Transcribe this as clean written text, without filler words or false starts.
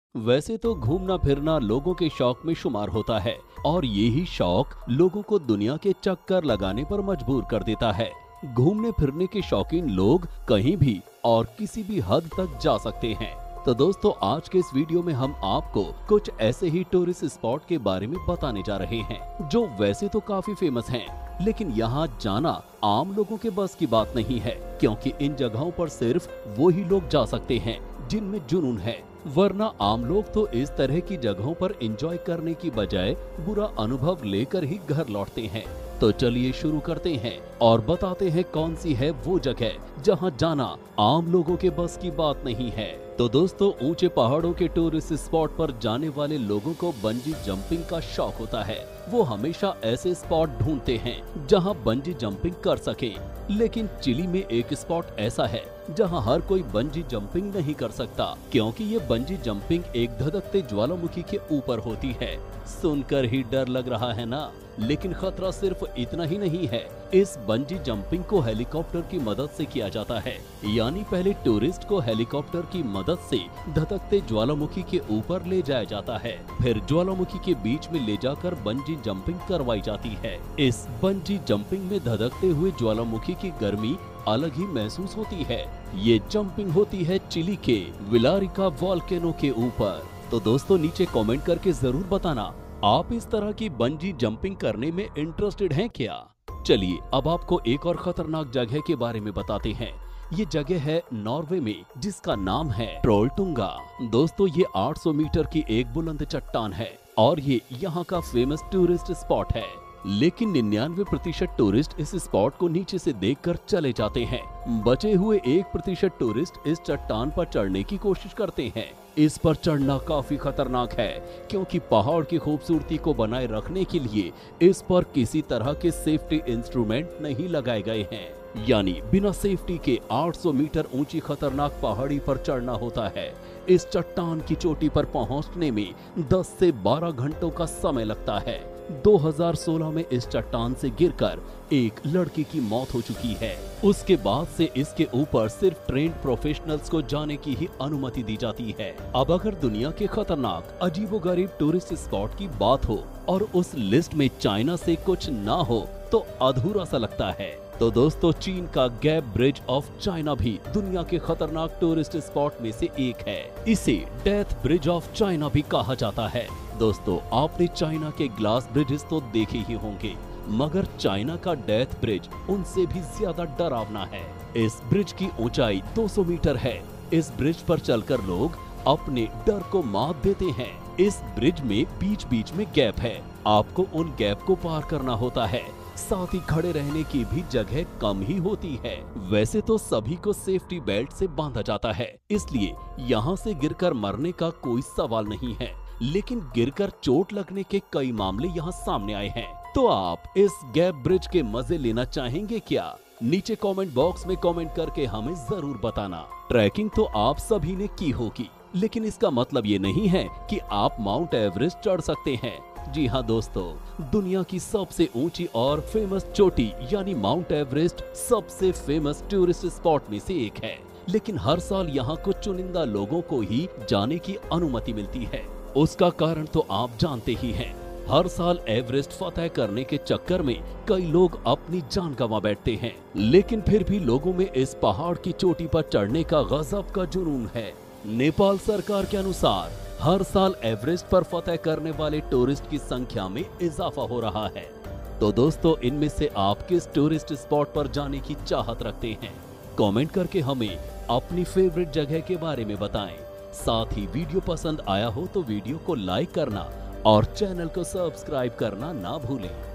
वैसे तो घूमना फिरना लोगों के शौक में शुमार होता है और यही शौक लोगों को दुनिया के चक्कर लगाने पर मजबूर कर देता है। घूमने फिरने के शौकीन लोग कहीं भी और किसी भी हद तक जा सकते हैं। तो दोस्तों, आज के इस वीडियो में हम आपको कुछ ऐसे ही टूरिस्ट स्पॉट के बारे में बताने जा रहे हैं जो वैसे तो काफी फेमस हैं, लेकिन यहाँ जाना आम लोगों के बस की बात नहीं है, क्योंकि इन जगहों पर सिर्फ वो ही लोग जा सकते हैं जिनमें जुनून है। वरना आम लोग तो इस तरह की जगहों पर एंजॉय करने की बजाय बुरा अनुभव लेकर ही घर लौटते हैं। तो चलिए शुरू करते हैं और बताते हैं कौन सी है वो जगह जहां जाना आम लोगों के बस की बात नहीं है। तो दोस्तों, ऊंचे पहाड़ों के टूरिस्ट स्पॉट पर जाने वाले लोगों को बंजी जंपिंग का शौक होता है। वो हमेशा ऐसे स्पॉट ढूंढते हैं जहां बंजी जंपिंग कर सके। लेकिन चिली में एक स्पॉट ऐसा है जहां हर कोई बंजी जंपिंग नहीं कर सकता, क्योंकि ये बंजी जंपिंग एक धधकते ज्वालामुखी के ऊपर होती है। सुनकर ही डर लग रहा है ना? लेकिन खतरा सिर्फ इतना ही नहीं है। इस बंजी जंपिंग को हेलीकॉप्टर की मदद से किया जाता है, यानी पहले टूरिस्ट को हेलीकॉप्टर की मदद से धधकते ज्वालामुखी के ऊपर ले जाया जाता है, फिर ज्वालामुखी के बीच में ले जाकर बंजी जंपिंग करवाई जाती है। इस बंजी जंपिंग में धधकते हुए ज्वालामुखी की गर्मी अलग ही महसूस होती है। ये जंपिंग होती है चिली के विलारिका वोल्केनो के ऊपर। तो दोस्तों, नीचे कमेंट करके जरूर बताना, आप इस तरह की बंजी जंपिंग करने में इंटरेस्टेड हैं क्या? चलिए अब आपको एक और खतरनाक जगह के बारे में बताते हैं। ये जगह है नॉर्वे में, जिसका नाम है ट्रोलटुंगा। दोस्तों, ये 800 मीटर की एक बुलंद चट्टान है और ये यहाँ का फेमस टूरिस्ट स्पॉट है। लेकिन 99% टूरिस्ट इस स्पॉट को नीचे से देखकर चले जाते हैं। बचे हुए 1% टूरिस्ट इस चट्टान पर चढ़ने की कोशिश करते हैं। इस पर चढ़ना काफी खतरनाक है, क्योंकि पहाड़ की खूबसूरती को बनाए रखने के लिए इस पर किसी तरह के सेफ्टी इंस्ट्रूमेंट नहीं लगाए गए हैं। यानी बिना सेफ्टी के 800 मीटर ऊंची खतरनाक पहाड़ी पर चढ़ना होता है। इस चट्टान की चोटी पर पहुंचने में 10 से 12 घंटों का समय लगता है। 2016 में इस चट्टान से गिरकर एक लड़की की मौत हो चुकी है। उसके बाद से इसके ऊपर सिर्फ ट्रेंड प्रोफेशनल्स को जाने की ही अनुमति दी जाती है। अब अगर दुनिया के खतरनाक अजीबोगरीब टूरिस्ट स्पॉट की बात हो और उस लिस्ट में चाइना से कुछ ना हो तो अधूरा सा लगता है। तो दोस्तों, चीन का गैप ब्रिज ऑफ चाइना भी दुनिया के खतरनाक टूरिस्ट स्पॉट में से एक है। इसे डेथ ब्रिज ऑफ चाइना भी कहा जाता है। दोस्तों, आपने चाइना के ग्लास ब्रिजेस तो देखे ही होंगे, मगर चाइना का डेथ ब्रिज उनसे भी ज्यादा डरावना है। इस ब्रिज की ऊंचाई 200 मीटर है। इस ब्रिज पर चलकर लोग अपने डर को मात देते हैं। इस ब्रिज में बीच बीच में गैप है, आपको उन गैप को पार करना होता है। साथ ही खड़े रहने की भी जगह कम ही होती है। वैसे तो सभी को सेफ्टी बेल्ट से बांधा जाता है, इसलिए यहाँ से गिरकर मरने का कोई सवाल नहीं है। लेकिन गिरकर चोट लगने के कई मामले यहाँ सामने आए हैं। तो आप इस गैप ब्रिज के मजे लेना चाहेंगे क्या? नीचे कमेंट बॉक्स में कमेंट करके हमें जरूर बताना। ट्रैकिंग तो आप सभी ने की होगी, लेकिन इसका मतलब ये नहीं है कि आप माउंट एवरेस्ट चढ़ सकते हैं। जी हाँ दोस्तों, दुनिया की सबसे ऊंची और फेमस चोटी यानी माउंट एवरेस्ट सबसे फेमस टूरिस्ट स्पॉट में से एक है। लेकिन हर साल यहाँ कुछ चुनिंदा लोगों को ही जाने की अनुमति मिलती है। उसका कारण तो आप जानते ही हैं। हर साल एवरेस्ट फतह करने के चक्कर में कई लोग अपनी जान गंवा बैठते हैं, लेकिन फिर भी लोगों में इस पहाड़ की चोटी पर चढ़ने का गजब का जुनून है। नेपाल सरकार के अनुसार हर साल एवरेस्ट पर फतह करने वाले टूरिस्ट की संख्या में इजाफा हो रहा है। तो दोस्तों, इनमें से आप किस टूरिस्ट स्पॉट पर जाने की चाहत रखते हैं? कमेंट करके हमें अपनी फेवरेट जगह के बारे में बताएं। साथ ही वीडियो पसंद आया हो तो वीडियो को लाइक करना और चैनल को सब्सक्राइब करना ना भूलें।